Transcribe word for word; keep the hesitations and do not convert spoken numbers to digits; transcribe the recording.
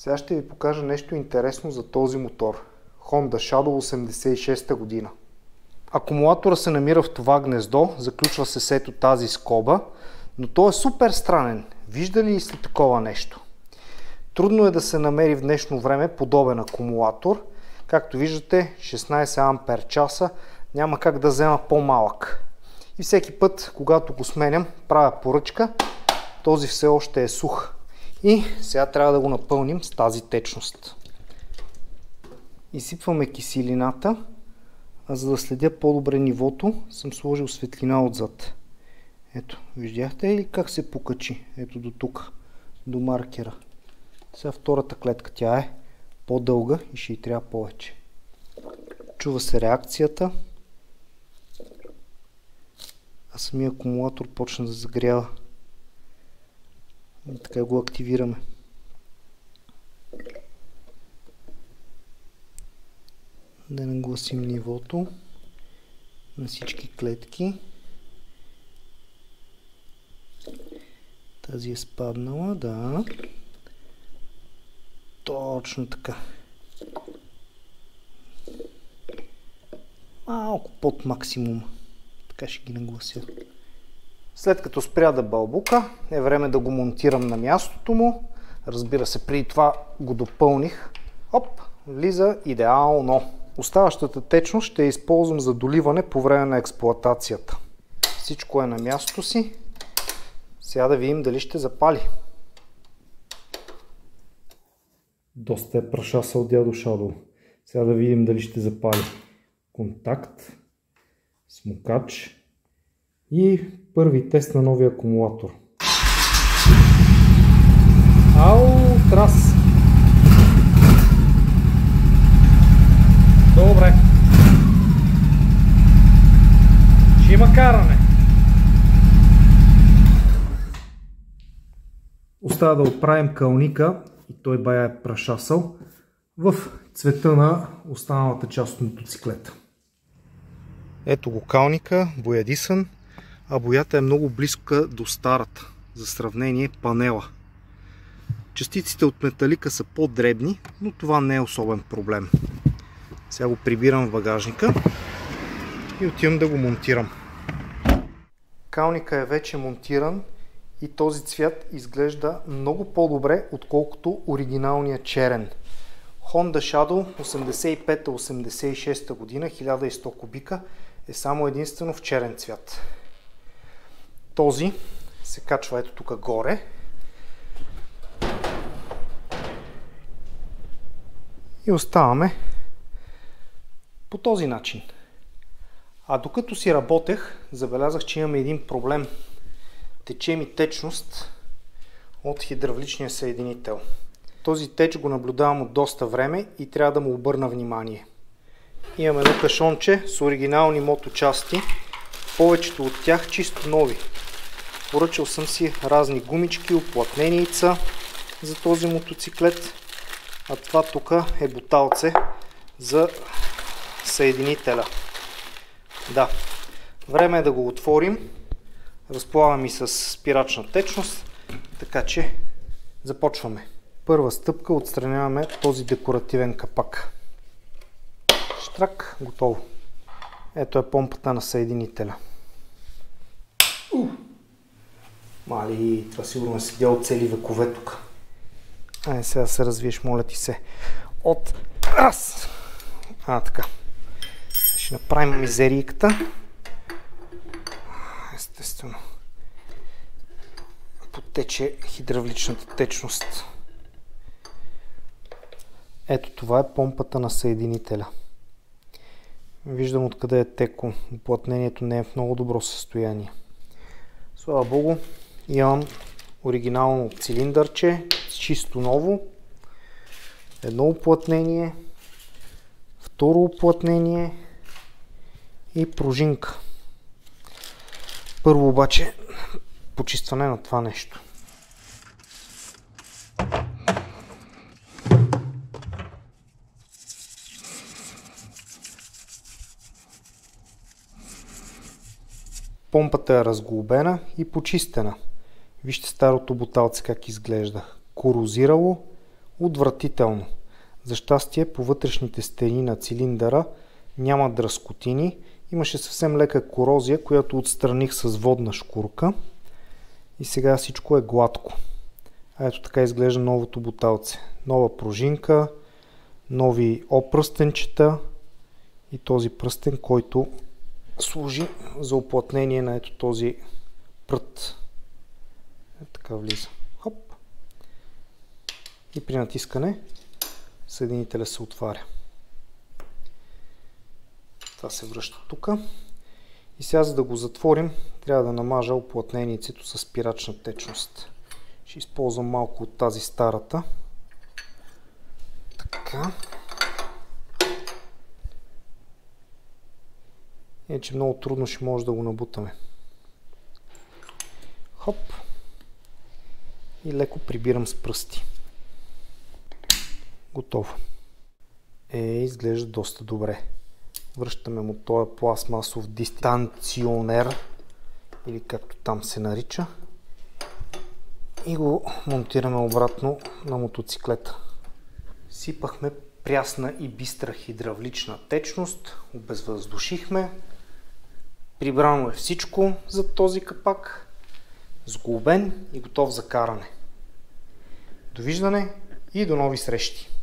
Сега ще ви покажа нещо интересно за този мотор. Honda Shadow осемдесет и шеста година. Акумулатора се намира в това гнездо, заключва се с ето тази скоба, но той е супер странен. Виждали ли сте такова нещо? Трудно е да се намери в днешно време подобен акумулатор. Както виждате, шестнайсет ампер часа, няма как да взема по-малък. И всеки път, когато го сменям, правя поръчка, този все още е сух. И сега трябва да го напълним с тази течност. Изсипваме киселината, а за да следя по-добре нивото, съм сложил светлина отзад. Ето, виждяхте ли как се покачи? Ето до тук, до маркера. Сега втората клетка, тя е по-дълга и ще й трябва повече. Чува се реакцията, а самия акумулатор почна да загрява. И така го активираме. Да нагласим нивото на всички клетки. Тази е спаднала, да. Точно така. Малко под максимума. Така ще ги наглася. След като спря да бълбука, е време да го монтирам на мястото му. Разбира се, преди това го допълних. Оп, влиза идеално. Оставащата течност ще я използвам за доливане по време на експлоатацията. Всичко е на мястото си. Сега да видим дали ще запали. Доста е прашасал дядо Shadow. Сега да видим дали ще запали. Контакт, смукач и първи тест на новия акумулатор. Ау, трас! Добре. Ще има каране. Остава да отправим кълника, и той бая е прашасал, в цвета на останалата част от мотоциклета. Ето го калника, боядисан, а боята е много близка до старата. За сравнение, панела. Частиците от металика са по-дребни, но това не е особен проблем. Сега го прибирам в багажника и отивам да го монтирам. Калника е вече монтиран и този цвят изглежда много по-добре, отколкото оригиналния черен. Honda Shadow осемдесет и пета осемдесет и шеста година, хиляда и сто кубика, е само единствено в черен цвят. Този се качва ето тук горе. И оставаме по този начин. А докато си работех, забелязах, че имаме един проблем. Тече ми течност от хидравличния съединител. Този теч го наблюдавам от доста време и трябва да му обърна внимание. Имам едно кашонче с оригинални моточасти, повечето от тях чисто нови. Поръчал съм си разни гумички, уплътненица за този мотоциклет, а това тук е буталце за съединителя. Да, време е да го отворим. Разполагам и с спирачна течност, така че започваме. Първа стъпка, отстраняваме този декоративен капак. Штрак, готово. Ето е помпата на съединителя. Uh. Мали, това сигурно е седяло цели векове тук. Ай, сега се развиеш, моля ти се. От раз. А, така. Ще направим мизерийката. Естествено. Потече хидравличната течност. Ето това е помпата на съединителя. Виждам откъде е текло. Уплътнението не е в много добро състояние. Слава Богу, имам оригинално цилиндърче, чисто ново. Едно уплътнение, второ уплътнение и пружинка. Първо обаче почистване на това нещо. Помпата е разглобена и почистена. Вижте старото буталце как изглежда. Корозирало, отвратително. За щастие по вътрешните стени на цилиндъра няма дръскотини. Имаше съвсем лека корозия, която отстраних с водна шкурка. И сега всичко е гладко. А ето така изглежда новото буталце. Нова пружинка, нови опръстенчета и този пръстен, който служи за уплътнение на ето този прът. Е, така влиза. Хоп. И при натискане съединителя се отваря. Това се връща тук. И сега, за да го затворим, трябва да намажа уплътненицето с спирачна течност. Ще използвам малко от тази старата. Така. Иначе много трудно ще може да го набутаме. Хоп. И леко прибирам с пръсти. Готово. Е, изглежда доста добре. Връщаме му този пластмасов дистанционер, или както там се нарича, и го монтираме обратно на мотоциклета. Сипахме прясна и бистра хидравлична течност, обезвъздушихме, прибрано е всичко за този капак, сглобен и готов за каране. Довиждане и до нови срещи!